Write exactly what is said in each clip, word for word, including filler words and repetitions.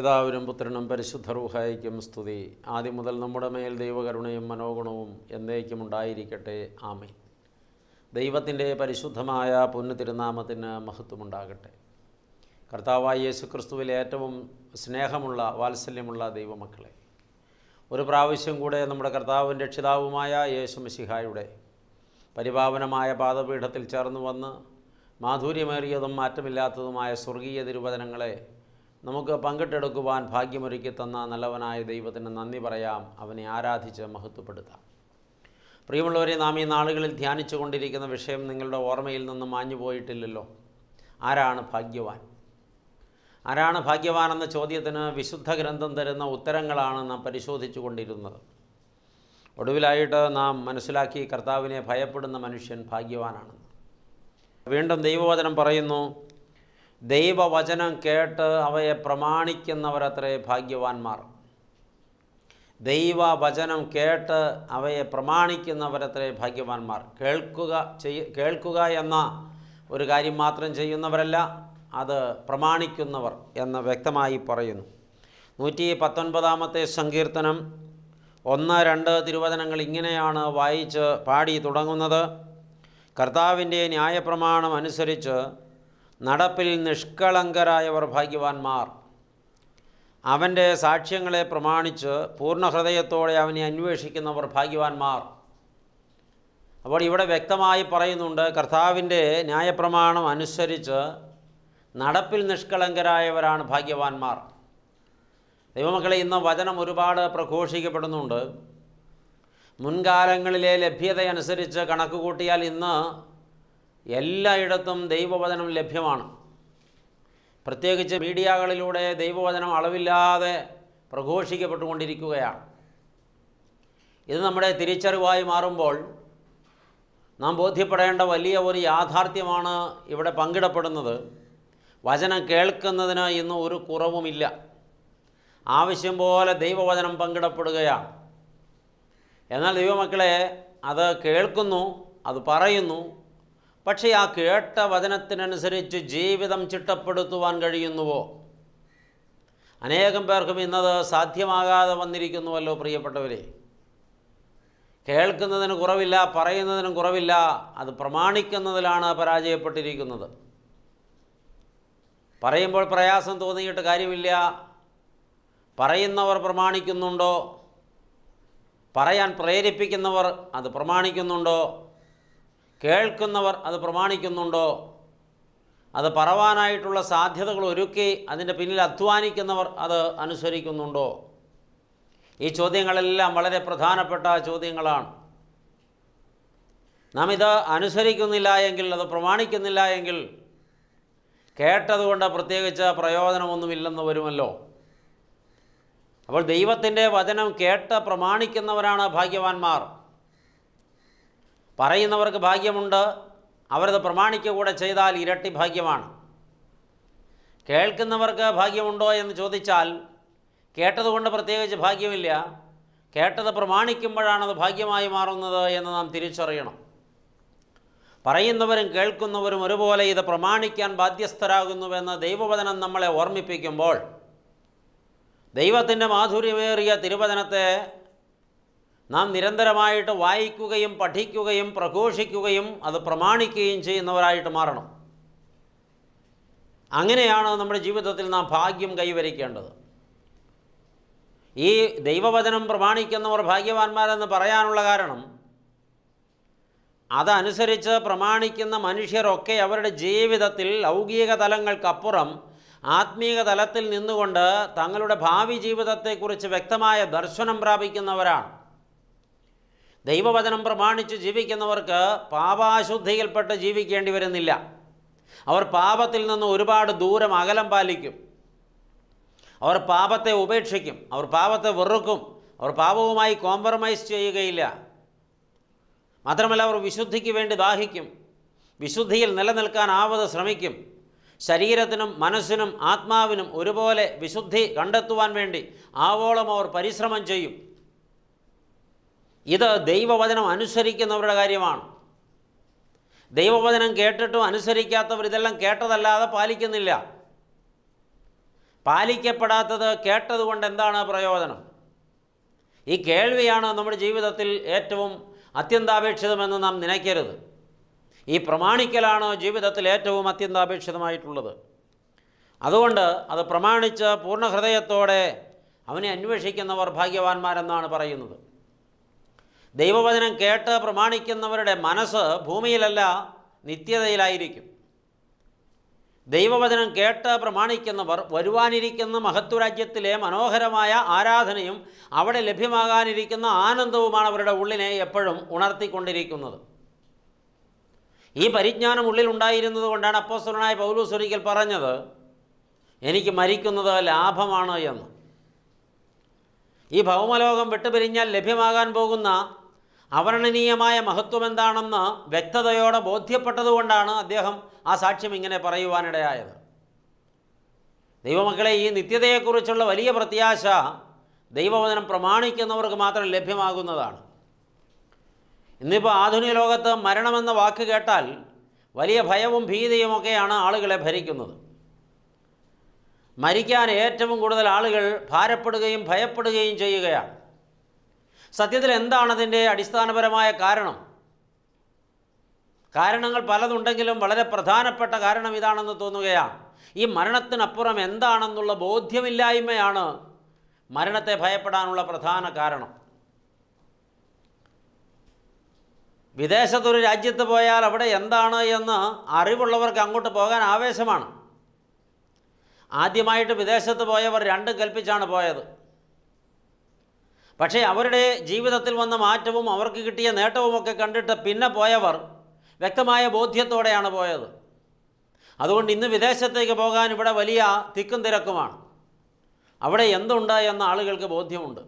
പിതാവിനും പുത്രനും പരിശുദ്ധ റൂഹായിക്കും സ്തുതി. ആദ്യം മുതൽ നമ്മുടെ മേൽ ദൈവകരുണയും മനോഗുണവും എന്നേക്കും ഉണ്ടായിരിക്കട്ടെ. ആമേൻ. ദൈവത്തിൻ്റെ പരിശുദ്ധമായ പുണ്യ തിരുനാമത്തിന് മഹത്വമുണ്ടാകട്ടെ. കർത്താവായ യേശു ക്രിസ്തുവിൽ ഏറ്റവും സ്നേഹമുള്ള വാത്സല്യമുള്ള ദൈവമക്കളെ, ഒരു പ്രാവശ്യം കൂടെ നമ്മുടെ കർത്താവും രക്ഷിതാവുമായ യേശു മിശിഹായുടെ പരിപാവനമായ പാദപീഠത്തിൽ ചേർന്ന് വന്ന് മാധുര്യമേറിയതും മാറ്റമില്ലാത്തതുമായ സ്വർഗീയ തിരുവചനങ്ങളെ നമുക്ക് പങ്കിട്ടെടുക്കുവാൻ ഭാഗ്യമൊരുക്കി തന്ന നല്ലവനായ ദൈവത്തിന് നന്ദി പറയാം, അവനെ ആരാധിച്ച് മഹത്വപ്പെടുത്താം. പ്രിയമുള്ളവരെ, നാം ഈ നാളുകളിൽ ധ്യാനിച്ചു കൊണ്ടിരിക്കുന്ന വിഷയം നിങ്ങളുടെ ഓർമ്മയിൽ നിന്നും മാഞ്ഞു പോയിട്ടില്ലല്ലോ. ആരാണ് ഭാഗ്യവാൻ? ആരാണ് ഭാഗ്യവാൻ എന്ന ചോദ്യത്തിന് വിശുദ്ധ ഗ്രന്ഥം തരുന്ന ഉത്തരങ്ങളാണ് നാം പരിശോധിച്ചു കൊണ്ടിരുന്നത്. ഒടുവിലായിട്ട് നാം മനസ്സിലാക്കി കർത്താവിനെ ഭയപ്പെടുന്ന മനുഷ്യൻ ഭാഗ്യവാനാണെന്ന്. വീണ്ടും ദൈവവചനം പറയുന്നു, ദൈവവചനം കേട്ട് അവയെ പ്രമാണിക്കുന്നവരത്രേ ഭാഗ്യവാന്മാർ. ദൈവവചനം കേട്ട് അവയെ പ്രമാണിക്കുന്നവരത്രേ ഭാഗ്യവാന്മാർ. കേൾക്കുക ചെയ്യ കേൾക്കുക എന്ന ഒരു കാര്യം മാത്രം ചെയ്യുന്നവരല്ല, അത് പ്രമാണിക്കുന്നവർ എന്ന് വ്യക്തമായി പറയുന്നു. നൂറ്റി പത്തൊൻപതാമത്തെ സങ്കീർത്തനം ഒന്ന് രണ്ട് തിരുവചനങ്ങൾ ഇങ്ങനെയാണ് വായിച്ച് പാടി തുടങ്ങുന്നത്. കർത്താവിൻ്റെ ന്യായപ്രമാണം അനുസരിച്ച് നടപ്പിൽ നിഷ്കളങ്കരായവർ ഭാഗ്യവാന്മാർ. അവൻ്റെ സാക്ഷ്യങ്ങളെ പ്രമാണിച്ച് പൂർണ്ണ ഹൃദയത്തോടെ അവനെ അന്വേഷിക്കുന്നവർ ഭാഗ്യവാന്മാർ. അപ്പോൾ ഇവിടെ വ്യക്തമായി പറയുന്നുണ്ട്, കർത്താവിൻ്റെ ന്യായപ്രമാണം അനുസരിച്ച് നടപ്പിൽ നിഷ്കളങ്കരായവരാണ് ഭാഗ്യവാന്മാർ. ദൈവമക്കളെ, ഇന്ന് വചനം ഒരുപാട് പ്രഘോഷിക്കപ്പെടുന്നുണ്ട്. മുൻകാലങ്ങളിലെ ലഭ്യതയനുസരിച്ച് കണക്ക് കൂട്ടിയാൽ ഇന്ന് എല്ലായിടത്തും ദൈവവചനം ലഭ്യമാണ്. പ്രത്യേകിച്ച് മീഡിയകളിലൂടെ ദൈവവചനം അളവില്ലാതെ പ്രഘോഷിക്കപ്പെട്ടുകൊണ്ടിരിക്കുകയാണ്. ഇത് നമ്മുടെ തിരിച്ചറിവായി മാറുമ്പോൾ നാം ബോധ്യപ്പെടേണ്ട വലിയ ഒരു യാഥാർത്ഥ്യമാണ് ഇവിടെ പങ്കിടപ്പെടുന്നത്. വചനം കേൾക്കുന്നതിന് ഇന്ന് ഒരു കുറവുമില്ല. ആവശ്യം പോലെ ദൈവവചനം പങ്കിടപ്പെടുകയാണ്. എന്നാൽ ദൈവമക്കളെ, അത് കേൾക്കുന്നു, അത് പറയുന്നു, പക്ഷേ ആ കേട്ട വചനത്തിനനുസരിച്ച് ജീവിതം ചിട്ടപ്പെടുത്തുവാൻ കഴിയുന്നുവോ? അനേകം പേർക്കും ഇന്നത് സാധ്യമാകാതെ വന്നിരിക്കുന്നുവല്ലോ പ്രിയപ്പെട്ടവരെ. കേൾക്കുന്നതിന് കുറവില്ല, പറയുന്നതിനും കുറവില്ല, അത് പ്രമാണിക്കുന്നതിലാണ് പരാജയപ്പെട്ടിരിക്കുന്നത്. പറയുമ്പോൾ പ്രയാസം തോന്നിയിട്ട് കാര്യമില്ല. പറയുന്നവർ പ്രമാണിക്കുന്നുണ്ടോ? പറയാൻ പ്രേരിപ്പിക്കുന്നവർ അത് പ്രമാണിക്കുന്നുണ്ടോ? കേൾക്കുന്നവർ അത് പ്രമാണിക്കുന്നുണ്ടോ? അത് പറവാനായിട്ടുള്ള സാധ്യതകൾ ഒരുക്കി അതിൻ്റെ പിന്നിൽ അധ്വാനിക്കുന്നവർ അത് അനുസരിക്കുന്നുണ്ടോ? ഈ ചോദ്യങ്ങളെല്ലാം വളരെ പ്രധാനപ്പെട്ട ചോദ്യങ്ങളാണ്. നാം ഇത് അനുസരിക്കുന്നില്ല എങ്കിൽ, അത് പ്രമാണിക്കുന്നില്ല എങ്കിൽ കേട്ടതുകൊണ്ട് പ്രത്യേകിച്ച് പ്രയോജനമൊന്നുമില്ലെന്ന് വരുമല്ലോ. അപ്പോൾ ദൈവത്തിൻ്റെ വചനം കേട്ട് പ്രമാണിക്കുന്നവരാണ് ഭാഗ്യവാന്മാർ. പറയുന്നവർക്ക് ഭാഗ്യമുണ്ട്, അവരത് പ്രമാണിക്കുക കൂടെ ചെയ്താൽ ഇരട്ടി ഭാഗ്യമാണ്. കേൾക്കുന്നവർക്ക് ഭാഗ്യമുണ്ടോ എന്ന് ചോദിച്ചാൽ കേട്ടതുകൊണ്ട് പ്രത്യേകിച്ച് ഭാഗ്യമില്ല. കേട്ടത് പ്രമാണിക്കുമ്പോഴാണത് ഭാഗ്യമായി മാറുന്നത് എന്ന് നാം തിരിച്ചറിയണം. പറയുന്നവരും കേൾക്കുന്നവരും ഒരുപോലെ ഇത് പ്രമാണിക്കാൻ ബാധ്യസ്ഥരാകുന്നുവെന്ന് ദൈവവചനം നമ്മളെ ഓർമ്മിപ്പിക്കുമ്പോൾ, ദൈവത്തിൻ്റെ മാധുര്യമേറിയ തിരുവചനത്തെ നാം നിരന്തരമായിട്ട് വായിക്കുകയും പഠിക്കുകയും പ്രഘോഷിക്കുകയും അത് പ്രമാണിക്കുകയും ചെയ്യുന്നവരായിട്ട് മാറണം. അങ്ങനെയാണ് നമ്മുടെ ജീവിതത്തിൽ നാം ഭാഗ്യം കൈവരിക്കേണ്ടത്. ഈ ദൈവവചനം പ്രമാണിക്കുന്നവർ ഭാഗ്യവാന്മാരെന്ന് പറയാനുള്ള കാരണം, അതനുസരിച്ച് പ്രമാണിക്കുന്ന മനുഷ്യരൊക്കെ അവരുടെ ജീവിതത്തിൽ ലൗകിക തലങ്ങൾക്കപ്പുറം ആത്മീക തലത്തിൽ നിന്നുകൊണ്ട് തങ്ങളുടെ ഭാവി ജീവിതത്തെക്കുറിച്ച് വ്യക്തമായ ദർശനം പ്രാപിക്കുന്നവരാണ്. ദൈവവചനം പ്രമാണിച്ച് ജീവിക്കുന്നവർക്ക് പാപാശുദ്ധിയിൽപ്പെട്ട് ജീവിക്കേണ്ടി വരുന്നില്ല. അവർ പാപത്തിൽ നിന്ന് ഒരുപാട് ദൂരം അകലം പാലിക്കും. അവർ പാപത്തെ ഉപേക്ഷിക്കും, അവർ പാപത്തെ വെറുക്കും, അവർ പാപവുമായി കോംപ്രമൈസ് ചെയ്യുകയില്ല. മാത്രമല്ല, അവർ വിശുദ്ധിക്ക് വേണ്ടി ദാഹിക്കും, വിശുദ്ധിയിൽ നിലനിൽക്കാൻ ആവത് ശ്രമിക്കും. ശരീരത്തിനും മനസ്സിനും ആത്മാവിനും ഒരുപോലെ വിശുദ്ധി കണ്ടെത്തുവാൻ വേണ്ടി ആവോളം അവർ പരിശ്രമം ചെയ്യും. ഇത് ദൈവവചനം അനുസരിക്കുന്നവരുടെ കാര്യമാണ്. ദൈവവചനം കേട്ടിട്ടും അനുസരിക്കാത്തവർ ഇതെല്ലാം കേട്ടതല്ലാതെ പാലിക്കുന്നില്ല. പാലിക്കപ്പെടാത്തത് കേട്ടതുകൊണ്ട് എന്താണ് പ്രയോജനം? ഈ കേൾവിയാണ് നമ്മുടെ ജീവിതത്തിൽ ഏറ്റവും അത്യന്താപേക്ഷിതമെന്ന് നാം നനയ്ക്കരുത്. ഈ പ്രമാണിക്കലാണ് ജീവിതത്തിൽ ഏറ്റവും അത്യന്താപേക്ഷിതമായിട്ടുള്ളത്. അതുകൊണ്ട് അത് പ്രമാണിച്ച് പൂർണ്ണ ഹൃദയത്തോടെ അവനെ അന്വേഷിക്കുന്നവർ ഭാഗ്യവാന്മാരെന്നാണ് പറയുന്നത്. ദൈവവചനം കേട്ട് പ്രമാണിക്കുന്നവരുടെ മനസ്സ് ഭൂമിയിലല്ല നിത്യതയിലായിരിക്കും. ദൈവവചനം കേട്ട് പ്രമാണിക്കുന്നവർ വരുവാനിരിക്കുന്ന മഹത്വരാജ്യത്തിലെ മനോഹരമായ ആരാധനയും അവിടെ ലഭ്യമാകാനിരിക്കുന്ന ആനന്ദവുമാണ് അവരുടെ ഉള്ളിനെ എപ്പോഴും ഉണർത്തിക്കൊണ്ടിരിക്കുന്നത്. ഈ പരിജ്ഞാനം ഉള്ളിലുണ്ടായിരുന്നത് കൊണ്ടാണ് അപ്പോസ്തലനായ പൗലോസ് ഒരിക്കൽ പറഞ്ഞത്, എനിക്ക് മരിക്കുന്നത് ലാഭമാണ് എന്ന്. ഈ ഭൗമലോകം വിട്ടുപിരിഞ്ഞാൽ ലഭ്യമാകാൻ പോകുന്ന അവർണ്ണനീയമായ മഹത്വം എന്താണെന്ന് വ്യക്തതയോടെ ബോധ്യപ്പെട്ടതുകൊണ്ടാണ് അദ്ദേഹം ആ സാക്ഷ്യം ഇങ്ങനെ പറയുവാനിടയായത്. ദൈവമക്കളെ, ഈ നിത്യതയെക്കുറിച്ചുള്ള വലിയ പ്രത്യാശ ദൈവവചനം പ്രമാണിക്കുന്നവർക്ക് മാത്രം ലഭ്യമാകുന്നതാണ്. ഇന്നിപ്പോൾ ആധുനിക ലോകത്ത് മരണമെന്ന വാക്ക് കേട്ടാൽ വലിയ ഭയവും ഭീതിയുമൊക്കെയാണ് ആളുകളെ ഭരിക്കുന്നത്. മരിക്കാൻ ഏറ്റവും കൂടുതൽ ആളുകൾ ഭാരപ്പെടുകയും ഭയപ്പെടുകയും ചെയ്യുകയാണ്. സത്യത്തിൽ എന്താണതിൻ്റെ അടിസ്ഥാനപരമായ കാരണം? കാരണങ്ങൾ പലതുണ്ടെങ്കിലും വളരെ പ്രധാനപ്പെട്ട കാരണം ഇതാണെന്ന് തോന്നുകയാണ്. ഈ മരണത്തിനപ്പുറം എന്താണെന്നുള്ള ബോധ്യമില്ലായ്മയാണ് മരണത്തെ ഭയപ്പെടാനുള്ള പ്രധാന കാരണം. വിദേശത്തൊരു രാജ്യത്ത് പോയാൽ അവിടെ എന്താണ് എന്ന് അറിവുള്ളവർക്ക് അങ്ങോട്ട് പോകാൻ ആവേശമാണ്. ആദ്യമായിട്ട് വിദേശത്ത് പോയവർ രണ്ടും കൽപ്പിച്ചാണ് പോയത്. പക്ഷേ അവരുടെ ജീവിതത്തിൽ വന്ന മാറ്റവും അവർക്ക് കിട്ടിയ നേട്ടവുമൊക്കെ കണ്ടിട്ട് പിന്നെ പോയവർ വ്യക്തമായ ബോധ്യത്തോടെയാണ് പോയത്. അതുകൊണ്ട് ഇന്ന് വിദേശത്തേക്ക് പോകാൻ ഇവിടെ വലിയ തിക്കും തിരക്കുമാണ്. അവിടെ എന്തുണ്ട് എന്ന ആളുകൾക്ക് ബോധ്യമുണ്ട്.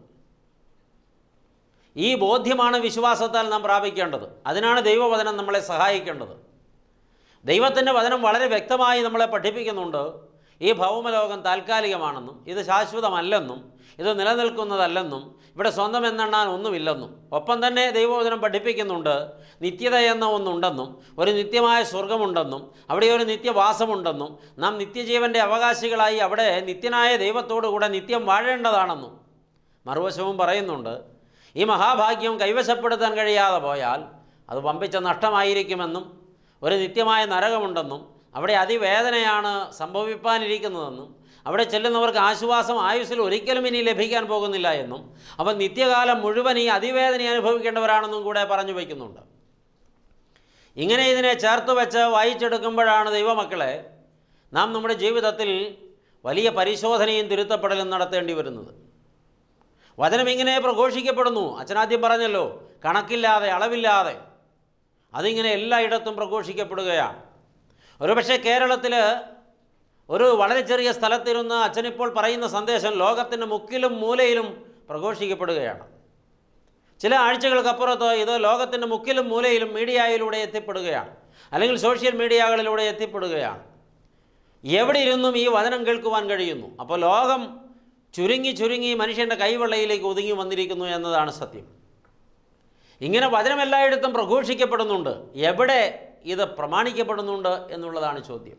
ഈ ബോധ്യമാണ് വിശ്വാസത്താൽ നാം പ്രാപിക്കേണ്ടത്. അതിനാണ് ദൈവവചനം നമ്മളെ സഹായിക്കേണ്ടത്. ദൈവത്തിൻ്റെ വചനം വളരെ വ്യക്തമായി നമ്മളെ പഠിപ്പിക്കുന്നുണ്ട്. ഈ ഭൗമലോകം താൽക്കാലികമാണെന്നും ഇത് ശാശ്വതമല്ലെന്നും ഇത് നിലനിൽക്കുന്നതല്ലെന്നും ഇവിടെ സ്വന്തം എന്നെണ്ണാൻ ഒന്നുമില്ലെന്നും. ഒപ്പം തന്നെ ദൈവവചനം പഠിപ്പിക്കുന്നുണ്ട് നിത്യത എന്ന ഒന്നുണ്ടെന്നും ഒരു നിത്യമായ സ്വർഗമുണ്ടെന്നും അവിടെ ഒരു നിത്യവാസമുണ്ടെന്നും നാം നിത്യജീവൻ്റെ അവകാശികളായി അവിടെ നിത്യനായ ദൈവത്തോടു കൂടെ നിത്യം വാഴേണ്ടതാണെന്നും. മറുവശവും പറയുന്നുണ്ട് ഈ മഹാഭാഗ്യം കൈവശപ്പെടുത്താൻ കഴിയാതെ പോയാൽ അത് വമ്പിച്ച നഷ്ടമായിരിക്കുമെന്നും ഒരു നിത്യമായ നരകമുണ്ടെന്നും അവിടെ അതിവേദനയാണ് സംഭവിപ്പാനിരിക്കുന്നതെന്നും അവിടെ ചെല്ലുന്നവർക്ക് ആശ്വാസം ആയുസ്സിൽ ഒരിക്കലും ഇനി ലഭിക്കാൻ പോകുന്നില്ല എന്നും അപ്പം നിത്യകാലം മുഴുവൻ ഈ അതിവേദന അനുഭവിക്കേണ്ടവരാണെന്നും കൂടെ പറഞ്ഞു വയ്ക്കുന്നുണ്ട്. ഇങ്ങനെ ഇതിനെ ചേർത്ത് വെച്ച് വായിച്ചെടുക്കുമ്പോഴാണ് ദൈവമക്കളെ നാം നമ്മുടെ ജീവിതത്തിൽ വലിയ പരിശോധനയും തിരുത്തപ്പെടലും നടത്തേണ്ടി വരുന്നത്. വചനം ഇങ്ങനെ പ്രഘോഷിക്കപ്പെടുന്നു. അച്ഛനാദ്യം പറഞ്ഞല്ലോ, കണക്കില്ലാതെ അളവില്ലാതെ അതിങ്ങനെ എല്ലായിടത്തും പ്രഘോഷിക്കപ്പെടുകയാണ്. ഒരുപക്ഷെ കേരളത്തിൽ ഒരു വളരെ ചെറിയ സ്ഥലത്തിരുന്ന് അച്ഛനിപ്പോൾ പറയുന്ന സന്ദേശം ലോകത്തിൻ്റെ മുക്കിലും മൂലയിലും പ്രഘോഷിക്കപ്പെടുകയാണ്. ചില ആഴ്ചകൾക്കപ്പുറത്ത് ഇത് ലോകത്തിൻ്റെ മുക്കിലും മൂലയിലും മീഡിയയിലൂടെ എത്തിപ്പെടുകയാണ്, അല്ലെങ്കിൽ സോഷ്യൽ മീഡിയകളിലൂടെ എത്തിപ്പെടുകയാണ്. എവിടെ ഇരുന്നും ഈ വചനം കേൾക്കുവാൻ കഴിയുന്നു. അപ്പോൾ ലോകം ചുരുങ്ങി ചുരുങ്ങി മനുഷ്യൻ്റെ കൈവെള്ളയിലേക്ക് ഒതുങ്ങി വന്നിരിക്കുന്നു എന്നതാണ് സത്യം. ഇങ്ങനെ വചനം എല്ലായിടത്തും പ്രഘോഷിക്കപ്പെടുന്നുണ്ട്. എവിടെ ഇത് പ്രമാണിക്കപ്പെടുന്നുണ്ട് എന്നുള്ളതാണ് ചോദ്യം.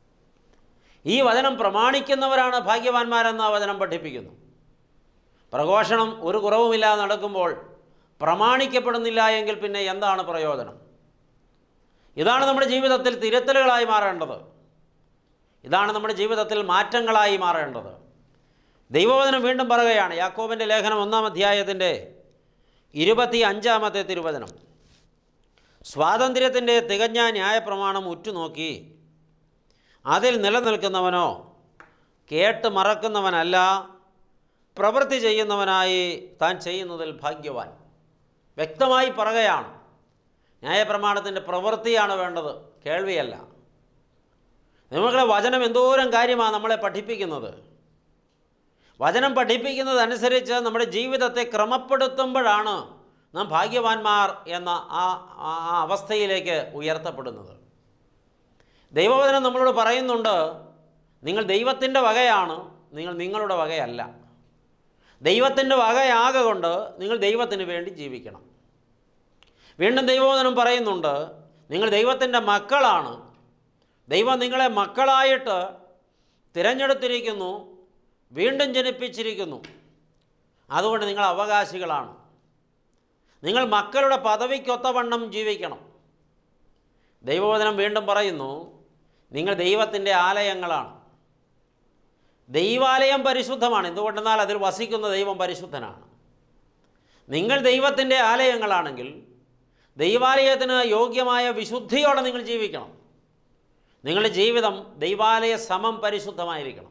ഈ വചനം പ്രമാണിക്കുന്നവരാണ് ഭാഗ്യവാന്മാരെന്ന് ആ വചനം പഠിപ്പിക്കുന്നു. പ്രഘോഷണം ഒരു കുറവുമില്ലാതെ നടക്കുമ്പോൾ പ്രമാണിക്കപ്പെടുന്നില്ല എങ്കിൽ പിന്നെ എന്താണ് പ്രയോജനം? ഇതാണ് നമ്മുടെ ജീവിതത്തിൽ തിരുത്തലുകളായി മാറേണ്ടത്. ഇതാണ് നമ്മുടെ ജീവിതത്തിൽ മാറ്റങ്ങളായി മാറേണ്ടത്. ദൈവവചനം വീണ്ടും പറയുകയാണ്. യാക്കോബിൻ്റെ ലേഖനം ഒന്നാം അധ്യായത്തിൻ്റെ ഇരുപത്തി അഞ്ചാമത്തെ തിരുവചനം, സ്വാതന്ത്ര്യത്തിൻ്റെ തികഞ്ഞ ന്യായപ്രമാണം ഉറ്റുനോക്കി അതിൽ നിലനിൽക്കുന്നവനോ കേട്ട് മറക്കുന്നവനല്ല, പ്രവൃത്തി ചെയ്യുന്നവനായി താൻ ചെയ്യുന്നതിൽ ഭാഗ്യവാൻ. വ്യക്തമായി പറയുകയാണ്, ന്യായപ്രമാണത്തിൻ്റെ പ്രവൃത്തിയാണ് വേണ്ടത്, കേൾവിയല്ല. നിങ്ങളുടെ വചനം എന്തോരം കാര്യമാണ് നമ്മളെ പഠിപ്പിക്കുന്നത്. വചനം പഠിപ്പിക്കുന്നതനുസരിച്ച് നമ്മുടെ ജീവിതത്തെ ക്രമപ്പെടുത്തുമ്പോഴാണ് നാം ഭാഗ്യവാന്മാർ എന്ന ആ ആ അവസ്ഥയിലേക്ക് ഉയർത്തപ്പെടുന്നത്. ദൈവവചനം നമ്മളോട് പറയുന്നുണ്ട്, നിങ്ങൾ ദൈവത്തിൻ്റെ വകയാണ്, നിങ്ങൾ നിങ്ങളുടെ വകയല്ല. ദൈവത്തിൻ്റെ വകയാകൊണ്ട് നിങ്ങൾ ദൈവത്തിന് വേണ്ടി ജീവിക്കണം. വീണ്ടും ദൈവവചനം പറയുന്നുണ്ട്, നിങ്ങൾ ദൈവത്തിൻ്റെ മക്കളാണ്, ദൈവം നിങ്ങളെ മക്കളായിട്ട് തിരഞ്ഞെടുത്തിരിക്കുന്നു, വീണ്ടും ജനിപ്പിച്ചിരിക്കുന്നു. അതുകൊണ്ട് നിങ്ങൾ അവകാശികളാണ്. നിങ്ങൾ മക്കളുടെ പദവിക്കൊത്തവണ്ണം ജീവിക്കണം. ദൈവവചനം വീണ്ടും പറയുന്നു, നിങ്ങൾ ദൈവത്തിൻ്റെ ആലയങ്ങളാണ്. ദൈവാലയം പരിശുദ്ധമാണ്. എന്തുകൊണ്ടെന്നാൽ അതിൽ വസിക്കുന്ന ദൈവം പരിശുദ്ധനാണ്. നിങ്ങൾ ദൈവത്തിൻ്റെ ആലയങ്ങളാണെങ്കിൽ ദൈവാലയത്തിന് യോഗ്യമായ വിശുദ്ധിയോടെ നിങ്ങൾ ജീവിക്കണം. നിങ്ങളുടെ ജീവിതം ദൈവാലയ സമം പരിശുദ്ധമായിരിക്കണം.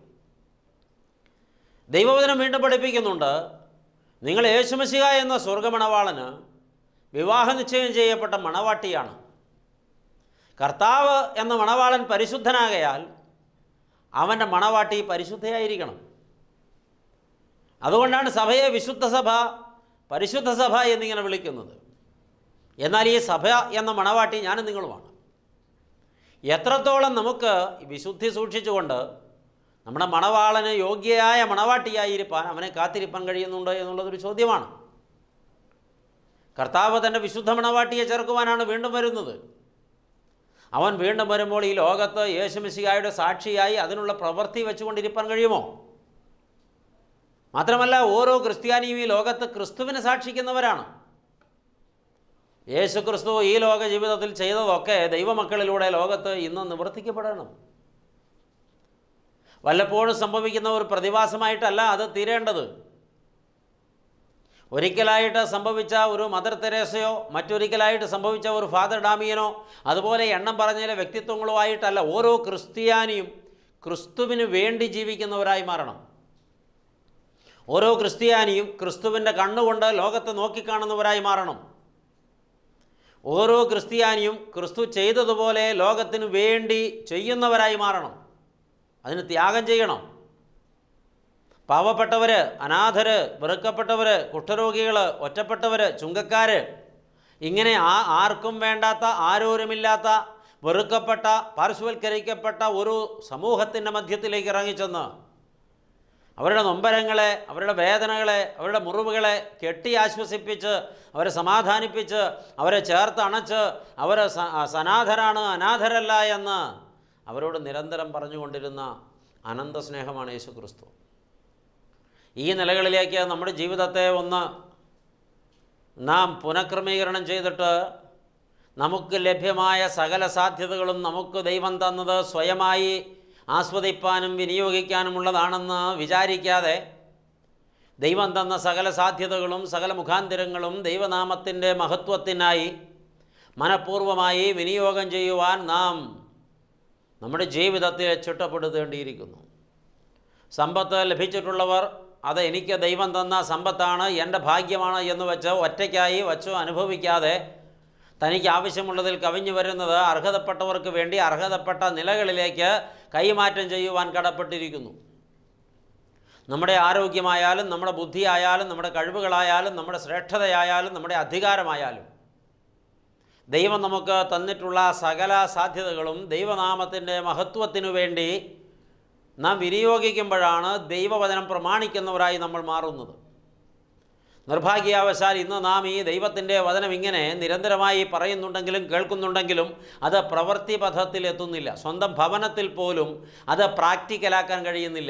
ദൈവവചനം വീണ്ടും പഠിപ്പിക്കുന്നുണ്ട്, നിങ്ങൾ യേശുമശിഹ എന്ന സ്വർഗമണവാളന് വിവാഹ നിശ്ചയം ചെയ്യപ്പെട്ട മണവാട്ടിയാണ്. കർത്താവ് എന്ന മണവാളൻ പരിശുദ്ധനാകയാൽ അവൻ്റെ മണവാട്ടി പരിശുദ്ധയായിരിക്കണം. അതുകൊണ്ടാണ് സഭയെ വിശുദ്ധ സഭ, പരിശുദ്ധ സഭ എന്നിങ്ങനെ വിളിക്കുന്നത്. എന്നാൽ ഈ സഭ എന്ന മണവാട്ടി ഞാനും നിങ്ങളുമാണ്. എത്രത്തോളം നമുക്ക് വിശുദ്ധി സൂക്ഷിച്ചുകൊണ്ട് നമ്മുടെ മണവാളന് യോഗ്യയായ മണവാട്ടിയായിരിക്കാൻ അവനെ കാത്തിരിപ്പാൻ കഴിയുന്നുണ്ട് എന്നുള്ളതൊരു ചോദ്യമാണ്. കർത്താവ് തൻ്റെ വിശുദ്ധ മണവാട്ടിയെ ചേർക്കുവാനാണ് വീണ്ടും വരുന്നത്. അവൻ വീണ്ടും വരുമ്പോൾ ഈ ലോകത്ത് യേശുമിശിഹായുടെ സാക്ഷിയായി അതിനുള്ള പ്രവൃത്തി വെച്ചുകൊണ്ടിരിക്കാൻ കഴിയുമോ? മാത്രമല്ല, ഓരോ ക്രിസ്ത്യാനിയും ഈ ലോകത്ത് ക്രിസ്തുവിനെ സാക്ഷിക്കുന്നവരാണ്. യേശു ക്രിസ്തു ഈ ലോക ജീവിതത്തിൽ ചെയ്തതൊക്കെ ദൈവമക്കളിലൂടെ ലോകത്ത് ഇന്ന് നിവർത്തിക്കപ്പെടണം. വല്ലപ്പോഴും സംഭവിക്കുന്ന ഒരു പ്രതിഭാസമായിട്ടല്ല അത് തീരേണ്ടത്. ഒരിക്കലായിട്ട് സംഭവിച്ച ഒരു മദർ തെരേസയോ മറ്റൊരിക്കലായിട്ട് സംഭവിച്ച ഒരു ഫാദർ ഡാമിയനോ അതുപോലെ എണ്ണം പറഞ്ഞ വ്യക്തിത്വങ്ങളോ ആയിട്ടല്ല. ഓരോ ക്രിസ്ത്യാനിയും ക്രിസ്തുവിന് വേണ്ടി ജീവിക്കുന്നവരായി മാറണം. ഓരോ ക്രിസ്ത്യാനിയും ക്രിസ്തുവിൻ്റെ കണ്ണുകൊണ്ട് ലോകത്തെ നോക്കിക്കാണുന്നവരായി മാറണം. ഓരോ ക്രിസ്ത്യാനിയും ക്രിസ്തു ചെയ്തതുപോലെ ലോകത്തിന് വേണ്ടി ചെയ്യുന്നവരായി മാറണം. അതിന് ത്യാഗം ചെയ്യണം. പാവപ്പെട്ടവർ, അനാഥർ, വെറുക്കപ്പെട്ടവർ, കുഷ്ഠരോഗികൾ, ഒറ്റപ്പെട്ടവർ, ചുങ്കക്കാർ, ഇങ്ങനെ ആ ആർക്കും വേണ്ടാത്ത, ആരോരുമില്ലാത്ത, വെറുക്കപ്പെട്ട, പാർശ്വവൽക്കരിക്കപ്പെട്ട ഒരു സമൂഹത്തിൻ്റെ മധ്യത്തിലേക്ക് ഇറങ്ങിച്ചെന്ന് അവരുടെ നൊമ്പരങ്ങളെ, അവരുടെ വേദനകളെ, അവരുടെ മുറിവുകളെ കെട്ടി ആശ്വസിപ്പിച്ച്, അവരെ സമാധാനിപ്പിച്ച്, അവരെ ചേർത്ത് അണച്ച്, അവർ സനാഥരാണ്, അനാഥരല്ല എന്ന് അവരോട് നിരന്തരം പറഞ്ഞുകൊണ്ടിരുന്ന അനന്ത സ്നേഹമാണ് യേശു ക്രിസ്തു. ഈ നിലകളിലേക്ക് നമ്മുടെ ജീവിതത്തെ ഒന്ന് നാം പുനഃക്രമീകരണം ചെയ്തിട്ട് നമുക്ക് ലഭ്യമായ സകല സാധ്യതകളും നമുക്ക് ദൈവം തന്നത് സ്വയമായി ആസ്വദിപ്പാനും വിനിയോഗിക്കാനുമുള്ളതാണെന്ന് വിചാരിക്കാതെ ദൈവം തന്ന സകല സാധ്യതകളും സകല മുഖാന്തരങ്ങളും ദൈവനാമത്തിൻ്റെ മഹത്വത്തിനായി മനഃപൂർവ്വമായി വിനിയോഗം ചെയ്യുവാൻ നാം നമ്മുടെ ജീവിതത്തെ ചിട്ടപ്പെടുത്തേണ്ടിയിരിക്കുന്നു. സമ്പത്ത് ലഭിച്ചിട്ടുള്ളവർ അത് എനിക്ക് ദൈവം തന്ന സമ്പത്താണ്, എൻ്റെ ഭാഗ്യമാണ് എന്ന് വെച്ച് ഒറ്റയ്ക്കായി വച്ചോ അനുഭവിക്കാതെ തനിക്ക് ആവശ്യമുള്ളതിൽ കവിഞ്ഞു വരുന്നത് അർഹതപ്പെട്ടവർക്ക് വേണ്ടി അർഹതപ്പെട്ട നിലകളിലേക്ക് കൈമാറ്റം ചെയ്യുവാൻ കടപ്പെട്ടിരിക്കുന്നു. നമ്മുടെ ആരോഗ്യമായാലും നമ്മുടെ ബുദ്ധിയായാലും നമ്മുടെ കഴിവുകളായാലും നമ്മുടെ ശ്രേഷ്ഠതയായാലും നമ്മുടെ അധികാരമായാലും ദൈവം നമുക്ക് തന്നിട്ടുള്ള സകല സാധ്യതകളും ദൈവനാമത്തിൻ്റെ മഹത്വത്തിനു വേണ്ടി നാം വിനിയോഗിക്കുമ്പോഴാണ് ദൈവവചനം പ്രമാണിക്കുന്നവരായി നമ്മൾ മാറുന്നത്. നിർഭാഗ്യാവശാൽ ഇന്ന് നാം ഈ ദൈവത്തിൻ്റെ വചനം ഇങ്ങനെ നിരന്തരമായി പറയുന്നുണ്ടെങ്കിലും കേൾക്കുന്നുണ്ടെങ്കിലും അത് പ്രവൃത്തി പഥത്തിൽ എത്തുന്നില്ല. സ്വന്തം ഭവനത്തിൽ പോലും അത് പ്രാക്ടിക്കലാക്കാൻ കഴിയുന്നില്ല.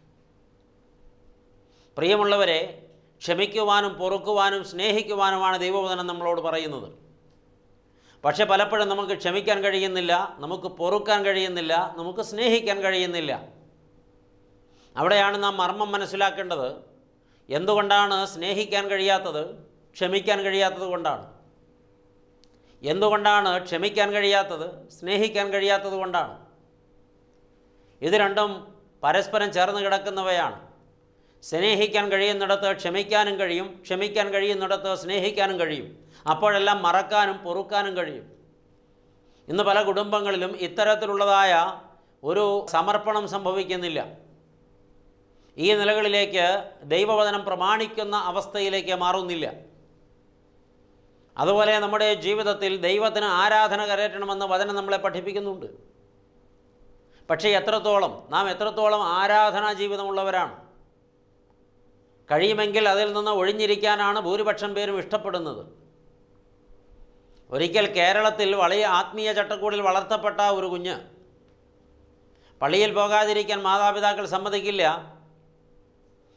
പ്രിയമുള്ളവരെ, ക്ഷമിക്കുവാനും പൊറുക്കുവാനും സ്നേഹിക്കുവാനുമാണ് ദൈവവചനം നമ്മളോട് പറയുന്നത്. പക്ഷെ പലപ്പോഴും നമുക്ക് ക്ഷമിക്കാൻ കഴിയുന്നില്ല, നമുക്ക് പൊറുക്കാൻ കഴിയുന്നില്ല, നമുക്ക് സ്നേഹിക്കാൻ കഴിയുന്നില്ല. അവിടെയാണ് നാം മർമ്മം മനസ്സിലാക്കേണ്ടത്. എന്തുകൊണ്ടാണ് സ്നേഹിക്കാൻ കഴിയാത്തത്? ക്ഷമിക്കാൻ കഴിയാത്തത് കൊണ്ടാണ്. എന്തുകൊണ്ടാണ് ക്ഷമിക്കാൻ കഴിയാത്തത്? സ്നേഹിക്കാൻ കഴിയാത്തത് കൊണ്ടാണ്. ഇത് രണ്ടും പരസ്പരം ചേർന്ന് കിടക്കുന്നവയാണ്. സ്നേഹിക്കാൻ കഴിയുന്നിടത്ത് ക്ഷമിക്കാനും കഴിയും, ക്ഷമിക്കാൻ കഴിയുന്നിടത്ത് സ്നേഹിക്കാനും കഴിയും. അപ്പോഴെല്ലാം മറക്കാനും പൊറുക്കാനും കഴിയും. ഇന്ന് പല കുടുംബങ്ങളിലും ഇത്തരത്തിലുള്ളതായ ഒരു സമർപ്പണം സംഭവിക്കുന്നില്ല. ഈ നിലകളിലേക്ക് ദൈവവചനം പ്രമാണിക്കുന്ന അവസ്ഥയിലേക്ക് മാറുന്നില്ല. അതുപോലെ നമ്മുടെ ജീവിതത്തിൽ ദൈവത്തിന് ആരാധന കരയറ്റണമെന്ന് വചനം നമ്മളെ പഠിപ്പിക്കുന്നുണ്ട്. പക്ഷേ എത്രത്തോളം നാം എത്രത്തോളം ആരാധനാ ജീവിതമുള്ളവരാണ്? കഴിയുമെങ്കിൽ അതിൽ നിന്ന് ഒഴിഞ്ഞിരിക്കാനാണ് ഭൂരിപക്ഷം പേരും ഇഷ്ടപ്പെടുന്നത്. ഒരിക്കൽ കേരളത്തിൽ വലിയ ആത്മീയ ചട്ടക്കൂടിൽ വളർത്തപ്പെട്ട ഒരു കുഞ്ഞ് പള്ളിയിൽ പോകാതിരിക്കാൻ മാതാപിതാക്കൾ സമ്മതിക്കില്ല.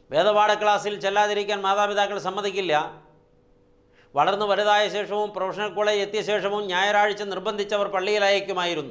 വേദപാഠ ക്ലാസ്സിൽ ചെല്ലാതിരിക്കാൻ മാതാപിതാക്കൾ സമ്മതിക്കില്ല. വളർന്നു വലുതായ ശേഷവും പ്രൊഫഷണൽ കോളേജ് എത്തിയ ശേഷവും ഞായറാഴ്ച നിർബന്ധിച്ചവർ പള്ളിയിൽ അയക്കുമായിരുന്നു.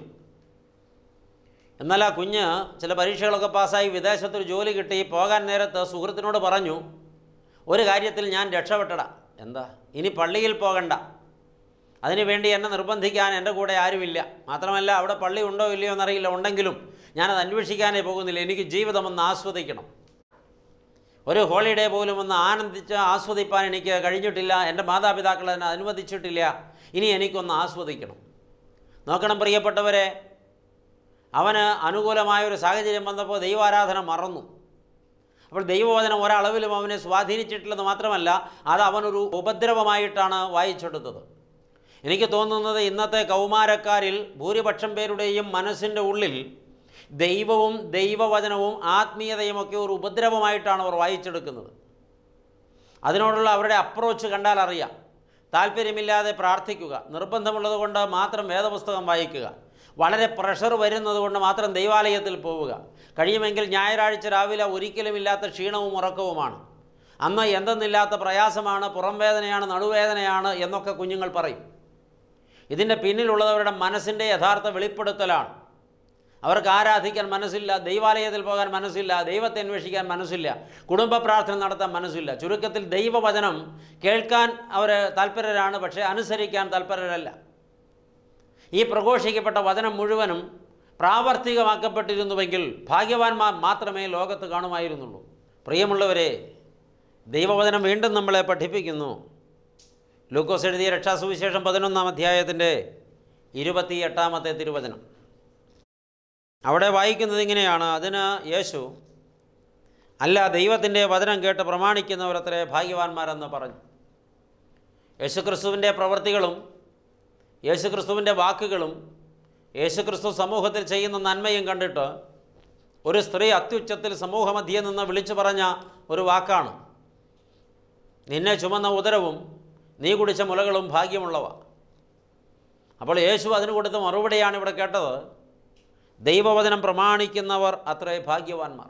എന്നാൽ ആ കുഞ്ഞ് ചില പരീക്ഷകളൊക്കെ പാസ്സായി വിദേശത്തൊരു ജോലി കിട്ടി പോകാൻ നേരത്ത് സുഹൃത്തിനോട് പറഞ്ഞു, ഒരു കാര്യത്തിൽ ഞാൻ രക്ഷപ്പെട്ടടാ. എന്താ? ഇനി പള്ളിയിൽ പോകണ്ട. അതിനുവേണ്ടി എന്നെ നിർബന്ധിക്കാൻ എൻ്റെ കൂടെ ആരുമില്ല. മാത്രമല്ല അവിടെ പള്ളി ഉണ്ടോ ഇല്ലയോ എന്നറിയില്ല. ഉണ്ടെങ്കിലും ഞാനത് അന്വേഷിക്കാനേ പോകുന്നില്ല. എനിക്ക് ജീവിതമൊന്ന് ആസ്വദിക്കണം. ഒരു ഹോളിഡേ പോലും ഒന്ന് ആനന്ദിച്ച് ആസ്വദിപ്പാൻ എനിക്ക് കഴിഞ്ഞിട്ടില്ല. എൻ്റെ മാതാപിതാക്കൾ എന്നെ അനുവദിച്ചിട്ടില്ല. ഇനി എനിക്കൊന്ന് ആസ്വദിക്കണം. നോക്കണം പ്രിയപ്പെട്ടവരെ, അവന് അനുകൂലമായൊരു സാഹചര്യം വന്നപ്പോൾ ദൈവാരാധന മറന്നു. അപ്പോൾ ദൈവവചനം ഒരളവിലും അവനെ സ്വാധീനിച്ചിട്ടില്ലെന്ന് മാത്രമല്ല, അത് അവനൊരു ഉപദ്രവമായിട്ടാണ് വായിച്ചെടുത്തത്. എനിക്ക് തോന്നുന്നത് ഇന്നത്തെ കൗമാരക്കാരിൽ ഭൂരിപക്ഷം പേരുടെയും മനസ്സിൻ്റെ ഉള്ളിൽ ദൈവവും ദൈവവചനവും ആത്മീയതയുമൊക്കെ ഒരു ഉപദ്രവമായിട്ടാണ് അവർ വായിച്ചെടുക്കുന്നത്. അതിനോടുള്ള അവരുടെ അപ്രോച്ച് കണ്ടാൽ അറിയാം. താല്പര്യമില്ലാതെ പ്രാർത്ഥിക്കുക, നിർബന്ധമുള്ളത് കൊണ്ട് മാത്രം വേദപുസ്തകം വായിക്കുക, വളരെ പ്രഷർ വരുന്നത് കൊണ്ട് മാത്രം ദൈവാലയത്തിൽ പോവുക, കഴിയുമെങ്കിൽ ഞായറാഴ്ച രാവിലെ ഒരിക്കലും ഇല്ലാത്ത ക്ഷീണവും ഉറക്കവുമാണ്, അന്ന് എന്തെന്നില്ലാത്ത പ്രയാസമാണ്, പുറം വേദനയാണ്, നടുവേദനയാണ് എന്നൊക്കെ കുഞ്ഞുങ്ങൾ പറയും. ഇതിൻ്റെ പിന്നിലുള്ളവരുടെ മനസ്സിൻ്റെ യഥാർത്ഥ വെളിപ്പെടുത്തലാണ്. അവർക്ക് ആരാധിക്കാൻ മനസ്സില്ല, ദൈവാലയത്തിൽ പോകാൻ മനസ്സില്ല, ദൈവത്തെ അന്വേഷിക്കാൻ മനസ്സില്ല, കുടുംബ പ്രാർത്ഥന നടത്താൻ മനസ്സില്ല. ചുരുക്കത്തിൽ ദൈവവചനം കേൾക്കാൻ അവർ താല്പര്യരാണ്, പക്ഷേ അനുസരിക്കാൻ താല്പര്യരല്ല. ഈ പ്രഘോഷിക്കപ്പെട്ട വചനം മുഴുവനും പ്രാവർത്തികമാക്കപ്പെട്ടിരുന്നുവെങ്കിൽ ഭാഗ്യവാന്മാർ മാത്രമേ ലോകത്ത് കാണുമായിരുന്നുള്ളൂ. പ്രിയമുള്ളവരെ, ദൈവവചനം വീണ്ടും നമ്മളെ പഠിപ്പിക്കുന്നു. ലൂക്കോസ് എഴുതിയ രക്ഷാസുവിശേഷം പതിനൊന്നാം അധ്യായത്തിൻ്റെ ഇരുപത്തി എട്ടാമത്തെ തിരുവചനം. അവിടെ വായിക്കുന്നത് ഇങ്ങനെയാണ്. അതിന് യേശു, അല്ല, ദൈവത്തിൻ്റെ വചനം കേട്ട് പ്രമാണിക്കുന്നവരത്രേ ഭാഗ്യവാന്മാരെന്ന് പറഞ്ഞു. യേശുക്രിസ്തുവിൻ്റെ പ്രവൃത്തികളും യേശുക്രിസ്തുവിൻ്റെ വാക്കുകളും യേശുക്രിസ്തു സമൂഹത്തിൽ ചെയ്യുന്ന നന്മയും കണ്ടിട്ട് ഒരു സ്ത്രീ അത്യുച്ചത്തിൽ സമൂഹമധ്യേ നിന്ന് വിളിച്ചു പറഞ്ഞ ഒരു വാക്കാണ്, നിന്നെ ചുമന്ന ഉദരവും നീ കുടിച്ച മുലകളും ഭാഗ്യമുള്ളവ. അപ്പോൾ യേശു അതിന് കൊടുത്ത മറുപടിയാണ് ഇവിടെ കേട്ടത്. ദൈവവചനം പ്രമാണിക്കുന്നവർ അത്രേ ഭാഗ്യവാന്മാർ.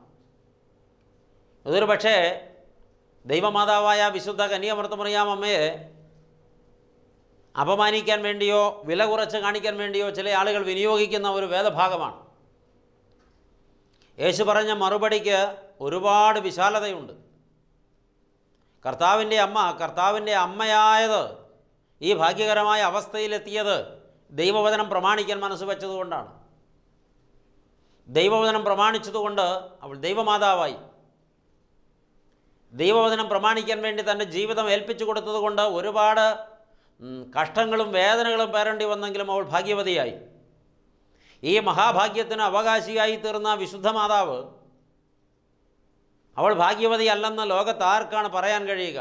ഇതൊരു പക്ഷേ ദൈവമാതാവായ വിശുദ്ധ കന്യാമർത്തമറിയാം അമ്മയെ അപമാനിക്കാൻ വേണ്ടിയോ വില കുറച്ച് കാണിക്കാൻ വേണ്ടിയോ ചില ആളുകൾ വിനിയോഗിക്കുന്ന ഒരു വേദഭാഗമാണ്. യേശു പറഞ്ഞ മറുപടിക്ക് ഒരുപാട് വിശാലതയുണ്ട്. കർത്താവിൻ്റെ അമ്മ കർത്താവിൻ്റെ അമ്മയായത് ഈ ഭാഗ്യകരമായ അവസ്ഥയിലെത്തിയത് ദൈവവചനം പ്രമാണിക്കാൻ മനസ്സ് വെച്ചതുകൊണ്ടാണ്. ദൈവവചനം പ്രമാണിച്ചതുകൊണ്ട് അവൾ ദൈവമാതാവായി. ദൈവവചനം പ്രമാണിക്കാൻ വേണ്ടി തൻ്റെ ജീവിതം ഏൽപ്പിച്ചു കൊടുത്തതുകൊണ്ട് ഒരുപാട് കഷ്ടങ്ങളും വേദനകളും പേരേണ്ടി വന്നെങ്കിലും അവൾ ഭാഗ്യവതിയായി. ഈ മഹാഭാഗ്യത്തിന് അവകാശിയായി തീർന്ന വിശുദ്ധ മാതാവ് അവൾ ഭാഗ്യവതി അല്ലെന്ന് ലോകത്ത് ആർക്കാണ് പറയാൻ കഴിയുക?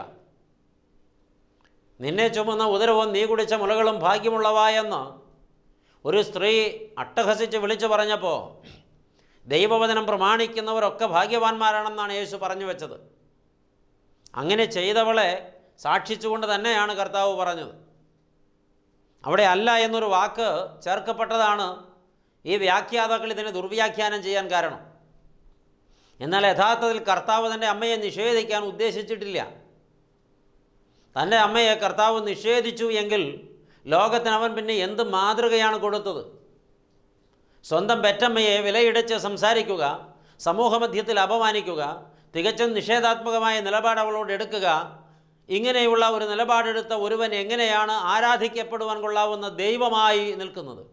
നിന്നെ ചുമന്ന ഉദരവും നീ കുടിച്ച മുലകളും ഭാഗ്യമുള്ളവായെന്ന് ഒരു സ്ത്രീ അട്ടഹസിച്ച് വിളിച്ചു പറഞ്ഞപ്പോൾ ദൈവവചനം പ്രമാണിക്കുന്നവരൊക്കെ ഭാഗ്യവാന്മാരാണെന്നാണ് യേശു പറഞ്ഞു വെച്ചത്. അങ്ങനെ ചെയ്തവളെ സാക്ഷിച്ചുകൊണ്ട് തന്നെയാണ് കർത്താവ് പറഞ്ഞത്. അവിടെ അല്ല എന്നൊരു വാക്ക് ചേർക്കപ്പെട്ടതാണ് ഈ വ്യാഖ്യാതാക്കൾ ഇതിനെ ദുർവ്യാഖ്യാനം ചെയ്യാൻ കാരണം. എന്നാൽ യഥാർത്ഥത്തിൽ കർത്താവ് തൻ്റെ അമ്മയെ നിഷേധിക്കാൻ ഉദ്ദേശിച്ചിട്ടില്ല. തൻ്റെ അമ്മയെ കർത്താവ് നിഷേധിച്ചു എങ്കിൽ ലോകത്തിന് അവൻ പിന്നെ എന്ത് മാതൃകയാണ് കൊടുത്തത്? സ്വന്തം പെറ്റമ്മയെ വിലയിടിച്ച് സംസാരിക്കുക, സമൂഹമധ്യത്തിൽ അപമാനിക്കുക, തികച്ചും നിഷേധാത്മകമായ നിലപാട് അവളോട് എടുക്കുക, ഇങ്ങനെയുള്ള ഒരു നിലപാടെടുത്ത ഒരുവൻ എങ്ങനെയാണ് ആരാധിക്കപ്പെടുവാൻ കൊള്ളാവുന്ന ദൈവമായി നിൽക്കുന്നത്?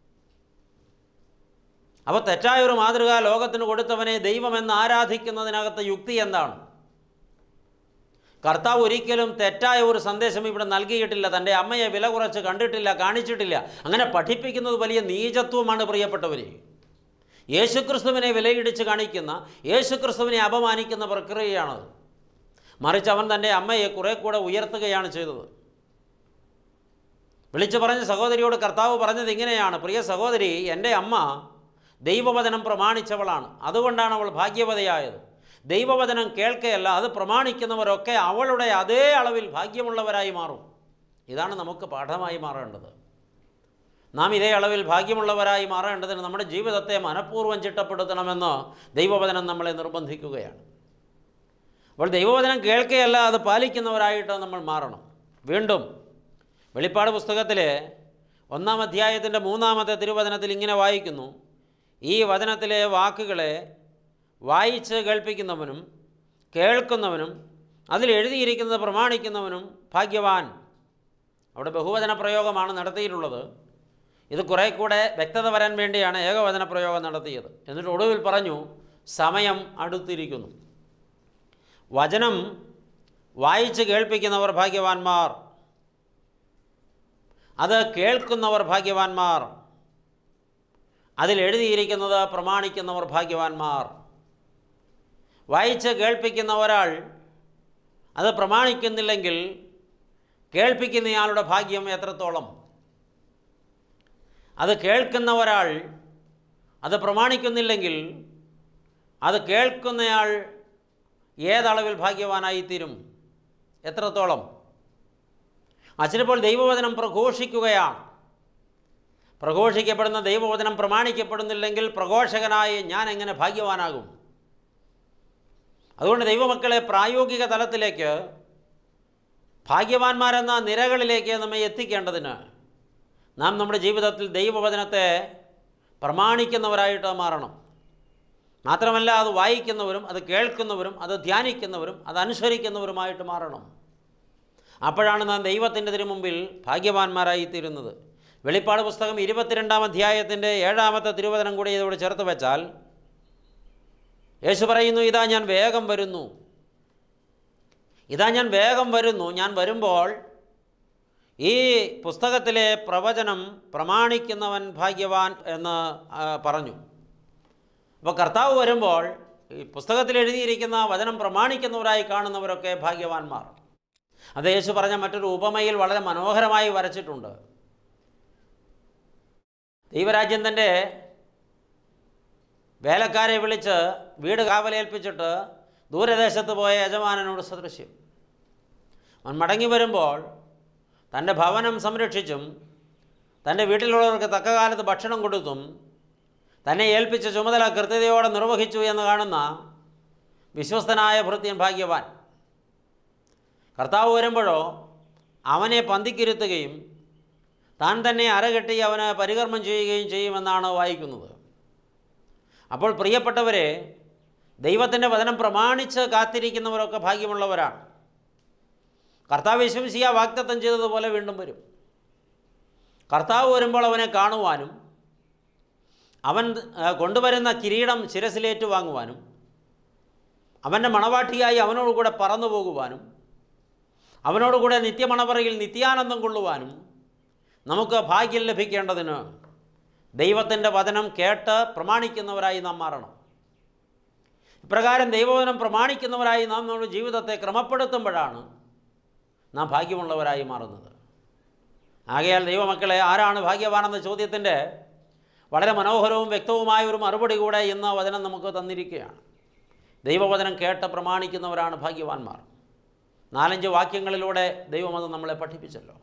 അപ്പോൾ തെറ്റായൊരു മാതൃക ലോകത്തിന് കൊടുത്തവനെ ദൈവമെന്ന് ആരാധിക്കുന്നതിനകത്ത് യുക്തി എന്താണ്? കർത്താവ് ഒരിക്കലും തെറ്റായ ഒരു സന്ദേശം ഇവിടെ നൽകിയിട്ടില്ല. തൻ്റെ അമ്മയെ വില കുറച്ച് കണ്ടിട്ടില്ല, കാണിച്ചിട്ടില്ല. അങ്ങനെ പഠിപ്പിക്കുന്നത് വലിയ നീചത്വമാണ് പ്രിയപ്പെട്ടവരെ. യേശുക്രിസ്തുവിനെ വിലയിടിച്ച് കാണിക്കുന്ന, യേശുക്രിസ്തുവിനെ അപമാനിക്കുന്ന പ്രക്രിയയാണത്. മറിച്ച് അവൻ തൻ്റെ അമ്മയെ കുറെ കൂടെ ഉയർത്തുകയാണ് ചെയ്തത്. വിളിച്ചു പറഞ്ഞ സഹോദരിയോട് കർത്താവ് പറഞ്ഞത് ഇങ്ങനെയാണ്, പ്രിയ സഹോദരി, എൻ്റെ അമ്മ ദൈവവചനം പ്രമാണിച്ചവളാണ്, അതുകൊണ്ടാണ് അവൾ ഭാഗ്യവതിയായത്. ദൈവവചനം കേൾക്കുകയല്ല, അത് പ്രമാണിക്കുന്നവരൊക്കെ അവളുടെ അതേ അളവിൽ ഭാഗ്യമുള്ളവരായി മാറും. ഇതാണ് നമുക്ക് പാഠമായി മാറേണ്ടത്. നാം ഇതേ അളവിൽ ഭാഗ്യമുള്ളവരായി മാറേണ്ടതിന് നമ്മുടെ ജീവിതത്തെ മനഃപൂർവ്വം ചിട്ടപ്പെടുത്തണമെന്ന് ദൈവവചനം നമ്മളെ നിർബന്ധിക്കുകയാണ്. അപ്പോൾ ദൈവവചനം കേൾക്കുകയല്ല, അത് പാലിക്കുന്നവരായിട്ട് നമ്മൾ മാറണം. വീണ്ടും വെളിപ്പാട് പുസ്തകത്തിലെ ഒന്നാം അധ്യായത്തിൻ്റെ മൂന്നാമത്തെ തിരുവചനത്തിൽ ഇങ്ങനെ വായിക്കുന്നു, ഈ വചനത്തിലെ വാക്കുകളെ വായിച്ച് കേൾപ്പിക്കുന്നവനും കേൾക്കുന്നവനും അതിൽ എഴുതിയിരിക്കുന്നത് പ്രമാണിക്കുന്നവനും ഭാഗ്യവാൻ. അവിടെ ബഹുവചന പ്രയോഗമാണ് നടത്തിയിട്ടുള്ളത്. ഇത് കുറേ കൂടെ വ്യക്തത വരാൻ വേണ്ടിയാണ് ഏകവചന പ്രയോഗം നടത്തിയത്. എന്നിട്ട് ഒടുവിൽ പറഞ്ഞു, സമയം അടുത്തിരിക്കുന്നു. വചനം വായിച്ച് കേൾപ്പിക്കുന്നവർ ഭാഗ്യവാന്മാർ, അത് കേൾക്കുന്നവർ ഭാഗ്യവാന്മാർ, അതിൽ എഴുതിയിരിക്കുന്നത് പ്രമാണിക്കുന്നവർ ഭാഗ്യവാന്മാർ. വായിച്ച് കേൾപ്പിക്കുന്ന ഒരാൾ അത് പ്രമാണിക്കുന്നില്ലെങ്കിൽ കേൾപ്പിക്കുന്നയാളുടെ ഭാഗ്യം എത്രത്തോളം. അത് കേൾക്കുന്ന ഒരാൾ അത് പ്രമാണിക്കുന്നില്ലെങ്കിൽ അത് കേൾക്കുന്നയാൾ ഏതളവിൽ ഭാഗ്യവാനായിത്തീരും, എത്രത്തോളം. അച്ഛനിപ്പോൾ ദൈവവചനം പ്രഘോഷിക്കുകയാണ്. പ്രഘോഷിക്കപ്പെടുന്ന ദൈവവചനം പ്രമാണിക്കപ്പെടുന്നില്ലെങ്കിൽ പ്രഘോഷകനായി ഞാൻ എങ്ങനെ ഭാഗ്യവാനാകും? അതുകൊണ്ട് ദൈവമക്കളെ പ്രായോഗിക തലത്തിലേക്ക്, ഭാഗ്യവാന്മാരെന്ന നിരകളിലേക്ക് നമ്മെ എത്തിക്കേണ്ടതിന് നാം നമ്മുടെ ജീവിതത്തിൽ ദൈവവചനത്തെ പ്രമാണിക്കുന്നവരായിട്ട് മാറണം. മാത്രമല്ല, അത് വായിക്കുന്നവരും അത് കേൾക്കുന്നവരും അത് ധ്യാനിക്കുന്നവരും അത് അനുസരിക്കുന്നവരുമായിട്ട് മാറണം. അപ്പോഴാണ് നാം ദൈവത്തിൻ്റെ തിരുമുമ്പിൽ ഭാഗ്യവാന്മാരായിത്തീരുന്നത്. വെളിപ്പാട് പുസ്തകം ഇരുപത്തിരണ്ടാം അധ്യായത്തിൻ്റെ ഏഴാമത്തെ തിരുവചനം കൂടി ഇതോട് ചേർത്ത് വെച്ചാൽ യേശു പറയുന്നു, ഇതാ ഞാൻ വേഗം വരുന്നു, ഇതാ ഞാൻ വേഗം വരുന്നു. ഞാൻ വരുമ്പോൾ ഈ പുസ്തകത്തിലെ പ്രവചനം പ്രമാണിക്കുന്നവൻ ഭാഗ്യവാൻ എന്ന് പറഞ്ഞു. അപ്പോൾ കർത്താവ് വരുമ്പോൾ ഈ പുസ്തകത്തിൽ എഴുതിയിരിക്കുന്ന വചനം പ്രമാണിക്കുന്നവരായി കാണുന്നവരൊക്കെ ഭാഗ്യവാന്മാർ. അത് യേശു പറഞ്ഞ മറ്റൊരു ഉപമയിൽ വളരെ മനോഹരമായി വരച്ചിട്ടുണ്ട്. ദൈവരാജ്യം തൻ്റെ വേലക്കാരെ വിളിച്ച് വീട് കാവലേൽപ്പിച്ചിട്ട് ദൂരദേശത്ത് പോയ യജമാനനോട് സദൃശ്യം. അവൻ മടങ്ങി വരുമ്പോൾ തൻ്റെ ഭവനം സംരക്ഷിച്ചും തൻ്റെ വീട്ടിലുള്ളവർക്ക് തക്ക കാലത്ത് ഭക്ഷണം കൊടുത്തും തന്നെ ഏൽപ്പിച്ച ചുമതല കൃത്യതയോടെ നിർവഹിച്ചു എന്ന് കാണുന്ന വിശ്വസ്തനായ ഭൃത്യൻ ഭാഗ്യവാൻ. കർത്താവ് വരുമ്പോഴോ അവനെ പന്തിക്കിരുത്തുകയും താൻ തന്നെ അരകെട്ടി അവന് പരികർമ്മം ചെയ്യുകയും ചെയ്യുമെന്നാണ് വായിക്കുന്നത്. അപ്പോൾ പ്രിയപ്പെട്ടവരെ, ദൈവത്തിൻ്റെ വചനം പ്രമാണിച്ച് കാത്തിരിക്കുന്നവരൊക്കെ ഭാഗ്യമുള്ളവരാണ്. കർത്താവ് യേശുമിശിഹാ വാഗ്ദത്തം ചെയ്തതുപോലെ വീണ്ടും വരും. കർത്താവ് വരുമ്പോൾ അവനെ കാണുവാനും അവൻ കൊണ്ടുവരുന്ന കിരീടം ശിരസിലേറ്റു വാങ്ങുവാനും അവൻ്റെ മണവാട്ടിയായി അവനോടുകൂടെ പറന്നു പോകുവാനും അവനോടുകൂടെ നിത്യമണവറയിൽ നിത്യാനന്ദം കൊള്ളുവാനും നമുക്ക് ഭാഗ്യം ലഭിക്കേണ്ടതിന് ദൈവത്തിൻ്റെ വചനം കേട്ട് പ്രമാണിക്കുന്നവരായി നാം മാറണം. ഇപ്രകാരം ദൈവവചനം പ്രമാണിക്കുന്നവരായി നാം നമ്മുടെ ജീവിതത്തെ ക്രമപ്പെടുത്തുമ്പോഴാണ് നാം ഭാഗ്യമുള്ളവരായി മാറുന്നത്. ആകയാൽ ദൈവമക്കളെ, ആരാണ് ഭാഗ്യവാനെന്ന ചോദ്യത്തിൻ്റെ വളരെ മനോഹരവും വ്യക്തവുമായ ഒരു മറുപടി കൂടെ ഇന്ന് വചനം നമുക്ക് തന്നിരിക്കുകയാണ്. ദൈവവചനം കേട്ട് പ്രമാണിക്കുന്നവരാണ് ഭാഗ്യവാന്മാർ. നാലഞ്ച് വാക്യങ്ങളിലൂടെ ദൈവം അത് നമ്മളെ പഠിപ്പിച്ചല്ലോ.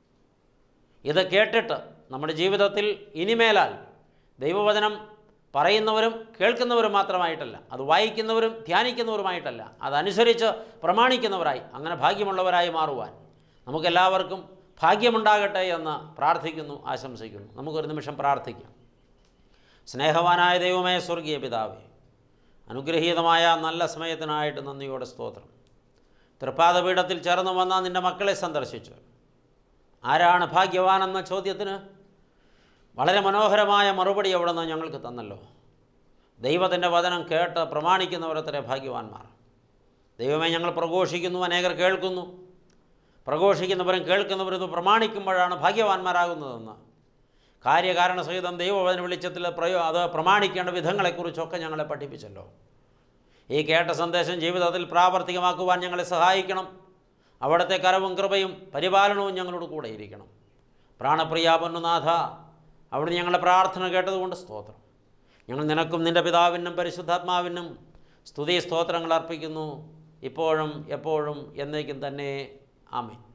ഇത് കേട്ടിട്ട് നമ്മുടെ ജീവിതത്തിൽ ഇനിമേലാൽ ദൈവവചനം പറയുന്നവരും കേൾക്കുന്നവരും മാത്രമായിട്ടല്ല, അത് വായിക്കുന്നവരും ധ്യാനിക്കുന്നവരുമായിട്ടല്ല, അതനുസരിച്ച് പ്രമാണിക്കുന്നവരായി, അങ്ങനെ ഭാഗ്യമുള്ളവരായി മാറുവാൻ നമുക്കെല്ലാവർക്കും ഭാഗ്യമുണ്ടാകട്ടെ എന്ന് പ്രാർത്ഥിക്കുന്നു, ആശംസിക്കുന്നു. നമുക്കൊരു നിമിഷം പ്രാർത്ഥിക്കാം. സ്നേഹവാനായ ദൈവമേ, സ്വർഗീയ പിതാവേ, അനുഗ്രഹീതമായ നല്ല സമയത്തിനായിട്ട് നന്ദിയോടെ സ്തോത്രം. തൃപ്പാദപീഠത്തിൽ ചേർന്ന് വന്ന നിൻ്റെ മക്കളെ സന്ദർശിച്ചു. ആരാണ് ഭാഗ്യവാനെന്ന ചോദ്യത്തിന് വളരെ മനോഹരമായ മറുപടി അവിടെ നിന്ന് ഞങ്ങൾക്ക് തന്നല്ലോ. ദൈവത്തിൻ്റെ വചനം കേട്ട് പ്രമാണിക്കുന്നവരത്രേ ഭാഗ്യവാന്മാർ. ദൈവമേ, ഞങ്ങൾ പ്രഘോഷിക്കുന്നു, അനേകർ കേൾക്കുന്നു. പ്രഘോഷിക്കുന്നവരും കേൾക്കുന്നവരും ഇത് പ്രമാണിക്കുമ്പോഴാണ് ഭാഗ്യവാന്മാരാകുന്നതെന്ന് കാര്യകാരണ സഹിതം ദൈവവചന വെളിച്ചത്തിൽ പ്രയോ അത് പ്രമാണിക്കേണ്ട വിധങ്ങളെക്കുറിച്ചൊക്കെ ഞങ്ങളെ പഠിപ്പിച്ചല്ലോ. ഈ കേട്ട സന്ദേശം ജീവിതത്തിൽ പ്രാവർത്തികമാക്കുവാൻ ഞങ്ങളെ സഹായിക്കണം. അവിടുത്തെ കരവും കൃപയും പരിപാലനവും ഞങ്ങളോട് കൂടെ ഇരിക്കണം. പ്രാണപ്രിയ പൊന്നുനാഥ, അവിടുന്ന് ഞങ്ങളുടെ പ്രാർത്ഥന കേട്ടതുകൊണ്ട് സ്തോത്രം. ഞങ്ങൾ നിനക്കും നിൻ്റെ പിതാവിനും പരിശുദ്ധാത്മാവിനും സ്തുതി സ്തോത്രങ്ങൾ അർപ്പിക്കുന്നു, ഇപ്പോഴും എപ്പോഴും എന്നേക്കും തന്നെ. ആമേൻ.